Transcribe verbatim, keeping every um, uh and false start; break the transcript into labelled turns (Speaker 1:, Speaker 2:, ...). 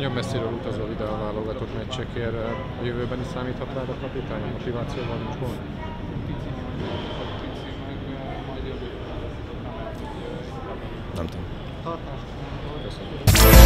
Speaker 1: Ilyen messziről utazol ide a válogatott meccsekért, a jövőben is számíthat rád a kapitány, a motivációval nincs gond?
Speaker 2: Nem tudom.
Speaker 1: Köszönöm.